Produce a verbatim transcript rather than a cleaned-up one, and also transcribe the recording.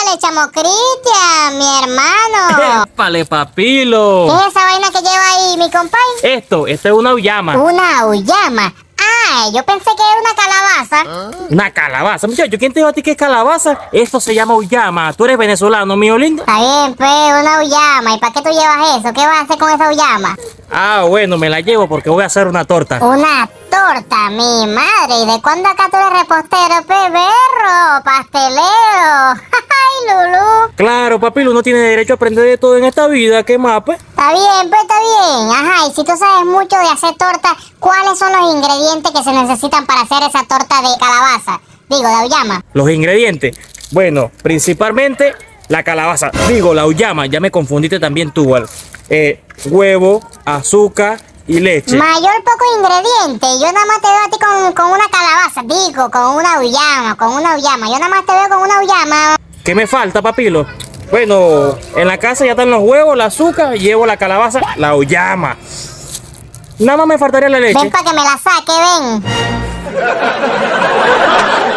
Épale, chamo Cristian, mi hermano. Épale, papilo. ¿Qué es esa vaina que lleva ahí, mi compay? Esto, esto es una auyama. Una auyama. Ah, yo pensé que era una calabaza. Una calabaza. Muchacho, ¿quién te dijo a ti que es calabaza? Esto se llama auyama. Tú eres venezolano, mío lindo. Está bien, pues, una auyama. ¿Y para qué tú llevas eso? ¿Qué vas a hacer con esa auyama? Ah, bueno, me la llevo porque voy a hacer una torta. Una torta, mi madre. ¿Y de cuándo acá tú eres repostero, perro? Pastelero. Ay, Lulú. Claro, papilo, uno tiene derecho a aprender de todo en esta vida. ¿Qué más, pues? Está bien, pues, está bien. Ajá, y si tú sabes mucho de hacer torta, ¿cuáles son los ingredientes que se necesitan para hacer esa torta de calabaza? Digo, de auyama. Los ingredientes. Bueno, principalmente la calabaza. Digo, la auyama. Ya me confundiste también tú, ¿vale? Eh, huevo, azúcar y leche. Mayor poco ingrediente. Yo nada más te veo a ti con, con una calabaza. Digo, con una auyama, con una auyama. Yo nada más te veo con una auyama. ¿Qué me falta, papilo? Bueno, en la casa ya están los huevos, el azúcar, llevo la calabaza, la auyama. Nada más me faltaría la leche. Ven para que me la saque, ven.